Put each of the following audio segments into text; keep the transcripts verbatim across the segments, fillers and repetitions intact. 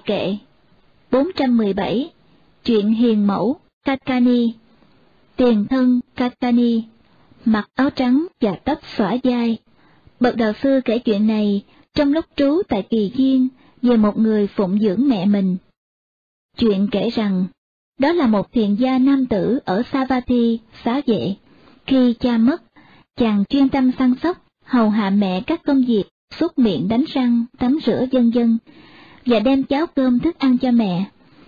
kệ. bốn trăm mười bảy. Chuyện hiền mẫu Kakani. Tiền thân Kakani, mặc áo trắng và tóc xõa vai. Bậc đạo sư kể chuyện này trong lúc trú tại Kỳ Viên về một người phụng dưỡng mẹ mình. Chuyện kể rằng, đó là một thiền gia nam tử ở Savatthi, xá vệ. Khi cha mất, chàng chuyên tâm săn sóc, hầu hạ mẹ các công việc, súc miệng, đánh răng, tắm rửa vân vân, và đem cháo cơm thức ăn cho mẹ.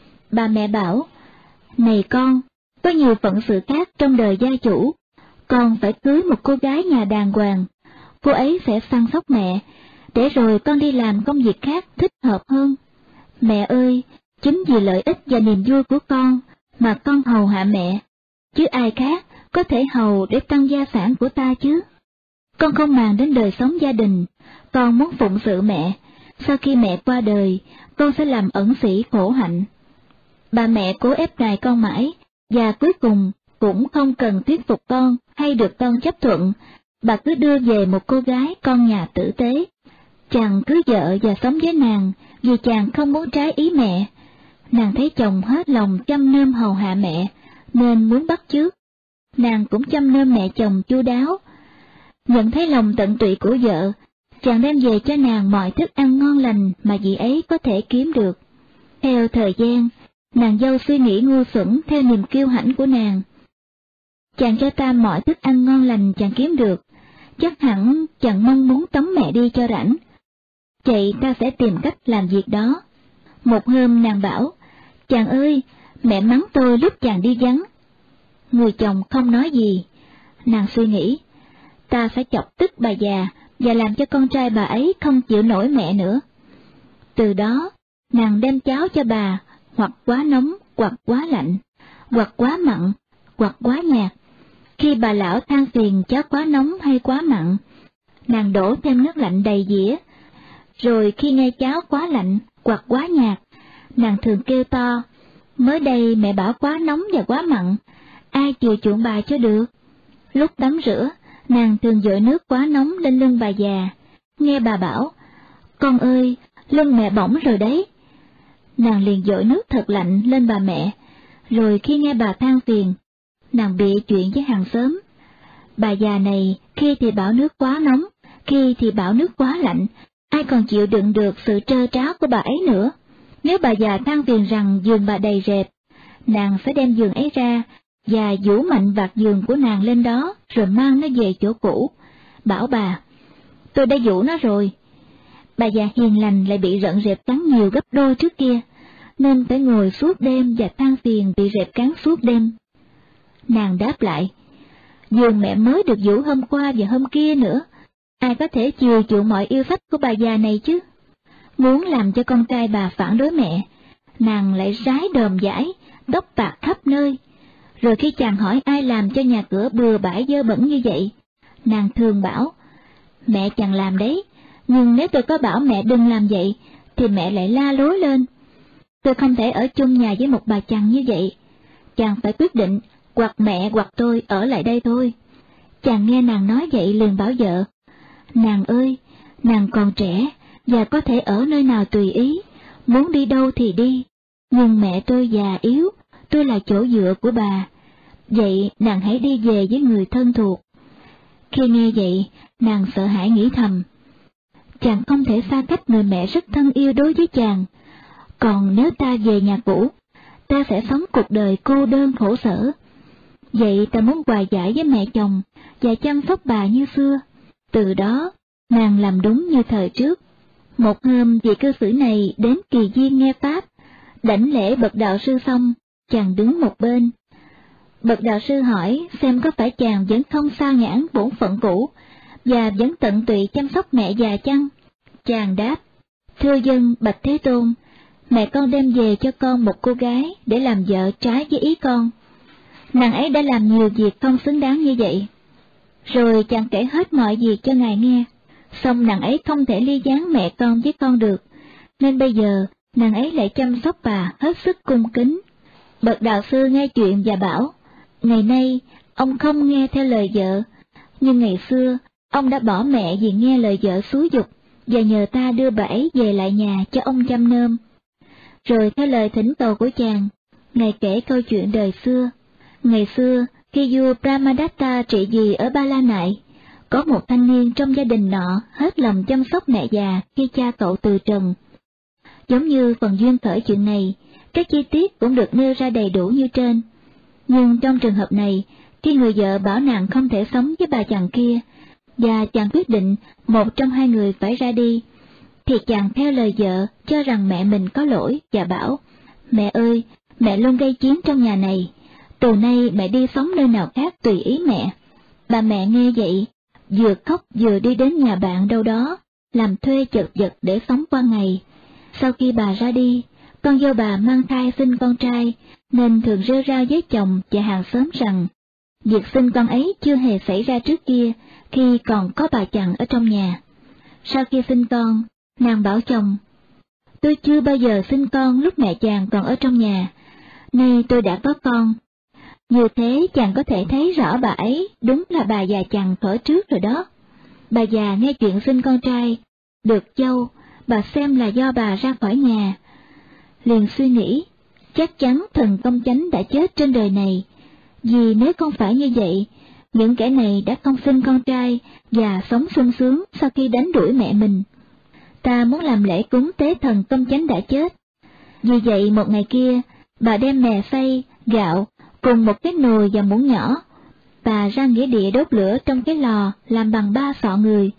Bà mẹ bảo, này con, có nhiều phận sự khác trong đời gia chủ, con phải cưới một cô gái nhà đàng hoàng, cô ấy sẽ săn sóc mẹ, để rồi con đi làm công việc khác thích hợp hơn. Mẹ ơi, chính vì lợi ích và niềm vui của con mà con hầu hạ mẹ, chứ ai khác có thể hầu để tăng gia sản của ta chứ. Con không màng đến đời sống gia đình, con muốn phụng sự mẹ, sau khi mẹ qua đời, con sẽ làm ẩn sĩ khổ hạnh. Bà mẹ cố ép nài con mãi, và cuối cùng cũng không cần thuyết phục con hay được con chấp thuận, bà cứ đưa về một cô gái con nhà tử tế. Chàng cưới vợ và sống với nàng vì chàng không muốn trái ý mẹ. Nàng thấy chồng hết lòng chăm nom hầu hạ mẹ, nên muốn bắt chước. Nàng cũng chăm nom mẹ chồng chu đáo. Nhận thấy lòng tận tụy của vợ, chàng đem về cho nàng mọi thức ăn ngon lành mà dì ấy có thể kiếm được. Theo thời gian, nàng dâu suy nghĩ ngu xuẩn theo niềm kiêu hãnh của nàng. Chàng cho ta mọi thức ăn ngon lành chàng kiếm được, chắc hẳn chàng mong muốn tống mẹ đi cho rảnh. Vậy ta sẽ tìm cách làm việc đó. Một hôm nàng bảo, chàng ơi, mẹ mắng tôi lúc chàng đi vắng. Người chồng không nói gì. Nàng suy nghĩ, ta phải chọc tức bà già và làm cho con trai bà ấy không chịu nổi mẹ nữa. Từ đó, nàng đem cháo cho bà, hoặc quá nóng, hoặc quá lạnh, hoặc quá mặn, hoặc quá nhạt. Khi bà lão than phiền cháo quá nóng hay quá mặn, nàng đổ thêm nước lạnh đầy dĩa. Rồi khi nghe cháo quá lạnh hoặc quá nhạt, nàng thường kêu to, mới đây mẹ bảo quá nóng và quá mặn, ai chiều chuộng bà cho được. Lúc tắm rửa, nàng thường dội nước quá nóng lên lưng bà già, nghe bà bảo, con ơi, lưng mẹ bỏng rồi đấy. Nàng liền dội nước thật lạnh lên bà mẹ, rồi khi nghe bà than phiền, nàng bịa chuyện với hàng xóm. Bà già này khi thì bảo nước quá nóng, khi thì bảo nước quá lạnh, ai còn chịu đựng được sự trơ tráo của bà ấy nữa. Nếu bà già than phiền rằng giường bà đầy rệp, nàng sẽ đem giường ấy ra, và vũ mạnh vạt giường của nàng lên đó, rồi mang nó về chỗ cũ, bảo bà, tôi đã vũ nó rồi. Bà già hiền lành lại bị rận rệp cắn nhiều gấp đôi trước kia, nên phải ngồi suốt đêm và than phiền bị rệp cắn suốt đêm. Nàng đáp lại, giường mẹ mới được vũ hôm qua và hôm kia nữa, ai có thể chiều chuộng mọi yêu thích của bà già này chứ. Muốn làm cho con trai bà phản đối mẹ, nàng lại rái đờm dãi, đốc bạc khắp nơi. Rồi khi chàng hỏi ai làm cho nhà cửa bừa bãi dơ bẩn như vậy, nàng thường bảo, mẹ chẳng làm đấy, nhưng nếu tôi có bảo mẹ đừng làm vậy, thì mẹ lại la lối lên. Tôi không thể ở chung nhà với một bà chằn như vậy, chàng phải quyết định, hoặc mẹ hoặc tôi ở lại đây thôi. Chàng nghe nàng nói vậy liền bảo vợ, nàng ơi, nàng còn trẻ, và có thể ở nơi nào tùy ý, muốn đi đâu thì đi, nhưng mẹ tôi già yếu, tôi là chỗ dựa của bà, vậy nàng hãy đi về với người thân thuộc. Khi nghe vậy, nàng sợ hãi nghĩ thầm, chàng không thể xa cách người mẹ rất thân yêu đối với chàng, còn nếu ta về nhà cũ, ta sẽ sống cuộc đời cô đơn khổ sở. Vậy ta muốn hòa giải với mẹ chồng và chăm sóc bà như xưa. Từ đó, nàng làm đúng như thời trước. Một hôm vị cư xử này đến Kỳ Viên nghe pháp, đảnh lễ bậc đạo sư xong, chàng đứng một bên. Bậc đạo sư hỏi xem có phải chàng vẫn không sao nhãng bổn phận cũ, và vẫn tận tụy chăm sóc mẹ già chăng? Chàng đáp, thưa dân bạch Thế Tôn, mẹ con đem về cho con một cô gái để làm vợ trái với ý con. Nàng ấy đã làm nhiều việc không xứng đáng như vậy. Rồi chàng kể hết mọi việc cho ngài nghe, xong nàng ấy không thể ly gián mẹ con với con được, nên bây giờ nàng ấy lại chăm sóc bà hết sức cung kính. Bậc đạo sư nghe chuyện và bảo, ngày nay ông không nghe theo lời vợ, nhưng ngày xưa ông đã bỏ mẹ vì nghe lời vợ xúi giục, và nhờ ta đưa bà ấy về lại nhà cho ông chăm nom. Rồi theo lời thỉnh cầu của chàng, ngài kể câu chuyện đời xưa. Ngày xưa, khi vua Brahmadatta trị vì ở Ba La Nại, có một thanh niên trong gia đình nọ hết lòng chăm sóc mẹ già khi cha cậu từ trần. Giống như phần duyên khởi chuyện này, các chi tiết cũng được nêu ra đầy đủ như trên. Nhưng trong trường hợp này, khi người vợ bảo nàng không thể sống với bà chàng kia, và chàng quyết định một trong hai người phải ra đi, thì chàng theo lời vợ cho rằng mẹ mình có lỗi và bảo, mẹ ơi, mẹ luôn gây chiến trong nhà này, từ nay mẹ đi sống nơi nào khác tùy ý mẹ. Bà mẹ nghe vậy, vừa khóc vừa đi đến nhà bạn đâu đó, làm thuê chật vật để sống qua ngày. Sau khi bà ra đi, con dâu bà mang thai sinh con trai, nên thường rêu rao với chồng và hàng xóm rằng, việc sinh con ấy chưa hề xảy ra trước kia, khi còn có bà chàng ở trong nhà. Sau khi sinh con, nàng bảo chồng, tôi chưa bao giờ sinh con lúc mẹ chàng còn ở trong nhà, nay tôi đã có con. Như thế chàng có thể thấy rõ bà ấy đúng là bà già chàng thuở trước rồi đó. Bà già nghe chuyện sinh con trai, được dâu, bà xem là do bà ra khỏi nhà. Liền suy nghĩ, chắc chắn thần công chánh đã chết trên đời này, vì nếu không phải như vậy, những kẻ này đã không sinh con trai và sống sung sướng sau khi đánh đuổi mẹ mình. Ta muốn làm lễ cúng tế thần công chánh đã chết. Vì vậy một ngày kia, bà đem mè xay, gạo, cùng một cái nồi và muỗng nhỏ, bà ra nghĩa địa đốt lửa trong cái lò làm bằng ba sọ người.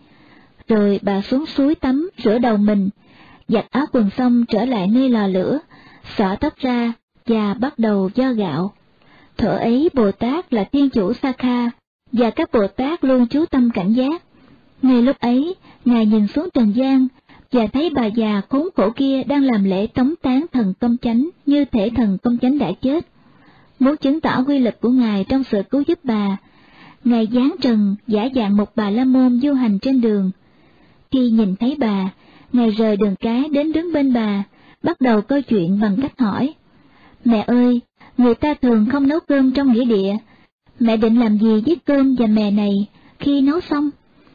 Rồi bà xuống suối tắm rửa đầu mình, giặt áo quần xong trở lại nơi lò lửa, xõa tóc ra và bắt đầu vo gạo. Thuở ấy Bồ Tát là Thiên Chủ Sakha, và các Bồ Tát luôn chú tâm cảnh giác. Ngay lúc ấy, Ngài nhìn xuống trần gian, và thấy bà già khốn khổ kia đang làm lễ tống tán thần công chánh như thể thần công chánh đã chết. Muốn chứng tỏ quy lực của Ngài trong sự cứu giúp bà, Ngài giáng trần giả dạng một bà la môn du hành trên đường. Khi nhìn thấy bà, Ngài rời đường cái đến đứng bên bà, bắt đầu câu chuyện bằng cách hỏi, mẹ ơi, người ta thường không nấu cơm trong nghĩa địa, mẹ định làm gì với cơm và mè này khi nấu xong?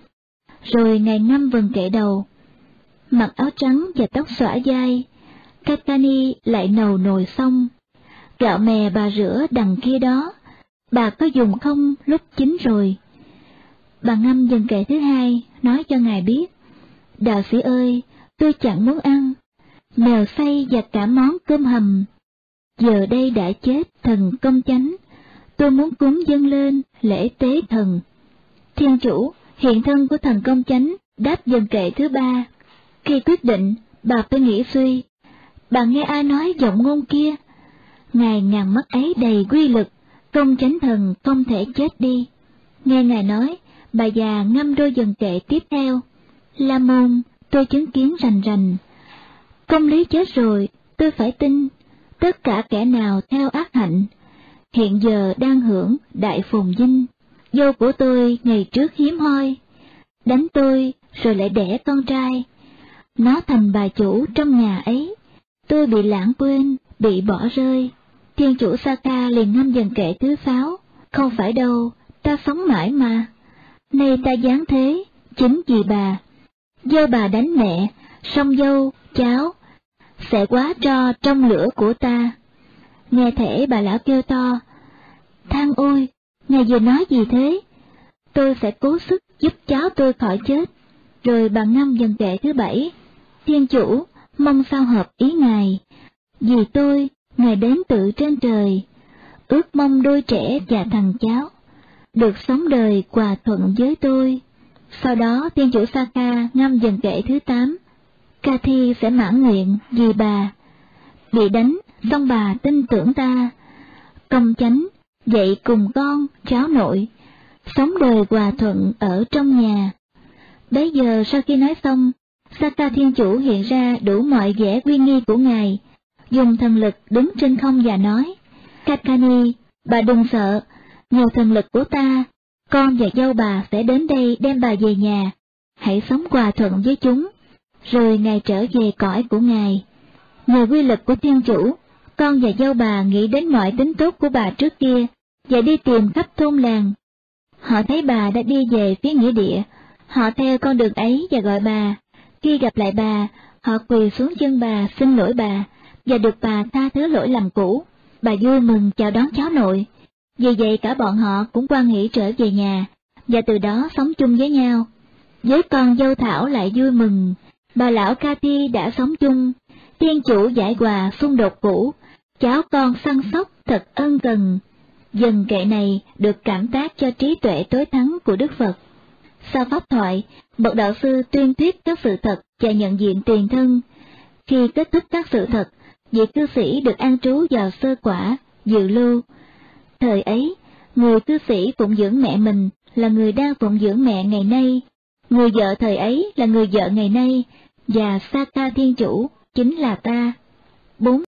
Rồi Ngài ngâm vần kệ đầu, mặc áo trắng và tóc xõa vai, Katani lại nầu nồi xong, gạo mè bà rửa đằng kia đó, bà có dùng không lúc chín rồi? Bà ngâm vần kệ thứ hai, nói cho Ngài biết, đạo sĩ ơi, tôi chẳng muốn ăn mèo xay và cả món cơm hầm. Giờ đây đã chết thần công chánh, tôi muốn cúng dâng lên lễ tế thần. Thiên Chủ, hiện thân của thần công chánh, đáp vần kệ thứ ba. Khi quyết định, bà phải nghĩ suy, bà nghe ai nói giọng ngôn kia? Ngài ngàn mắt ấy đầy quy lực, công chánh thần không thể chết đi. Nghe Ngài nói, bà già ngâm đôi vần kệ tiếp theo. La môn, tôi chứng kiến rành rành. Công lý chết rồi, tôi phải tin, tất cả kẻ nào theo ác hạnh, hiện giờ đang hưởng đại phồn vinh. Dâu của tôi ngày trước hiếm hoi, đánh tôi rồi lại đẻ con trai. Nó thành bà chủ trong nhà ấy, tôi bị lãng quên, bị bỏ rơi. Thiên Chủ Sakha liền ngâm vần kệ thứ sáu, không phải đâu, ta sống mãi mà. Nay ta giáng thế, chính vì bà. Dâu bà đánh mẹ, song dâu, cháu, sẽ quá tro trong lửa của ta. Nghe thể bà lão kêu to, than ôi, Ngài vừa nói gì thế? Tôi sẽ cố sức giúp cháu tôi khỏi chết. Rồi bà ngâm vần kệ thứ bảy, Thiên Chủ, mong sao hợp ý Ngài. Vì tôi, Ngài đến tự trên trời, ước mong đôi trẻ và thằng cháu được sống đời hòa thuận với tôi. Sau đó Thiên Chủ Sakha ngâm vần kệ thứ tám, Kathi sẽ mãn nguyện vì bà. Bị đánh, xong bà tin tưởng ta, công chánh, dạy cùng con, cháu nội, sống đời hòa thuận ở trong nhà. Bấy giờ sau khi nói xong, Sakha Thiên Chủ hiện ra đủ mọi vẻ uy nghi của Ngài, dùng thần lực đứng trên không và nói, Katkani, bà đừng sợ, nhờ thần lực của ta, con và dâu bà sẽ đến đây đem bà về nhà, hãy sống hòa thuận với chúng. Rồi Ngài trở về cõi của Ngài. Nhờ quy lực của Thiên Chủ, con và dâu bà nghĩ đến mọi tính tốt của bà trước kia, và đi tìm khắp thôn làng. Họ thấy bà đã đi về phía nghĩa địa, họ theo con đường ấy và gọi bà. Khi gặp lại bà, họ quỳ xuống chân bà xin lỗi bà, và được bà tha thứ lỗi lầm cũ. Bà vui mừng chào đón cháu nội. Vì vậy cả bọn họ cũng hoan hỉ trở về nhà, và từ đó sống chung với nhau. Với con dâu Thảo lại vui mừng, bà lão Cathy đã sống chung, Thiên Chủ giải hòa xung đột cũ, cháu con săn sóc thật ân cần. Dần kệ này được cảm tác cho trí tuệ tối thắng của Đức Phật. Sau pháp thoại, bậc đạo sư tuyên thuyết các sự thật và nhận diện tiền thân. Khi kết thúc các sự thật, vị cư sĩ được an trú vào sơ quả, dự lưu. Thời ấy, người cư sĩ phụng dưỡng mẹ mình là người đang phụng dưỡng mẹ ngày nay, người vợ thời ấy là người vợ ngày nay, và Sakha Thiên Chủ chính là ta. bốn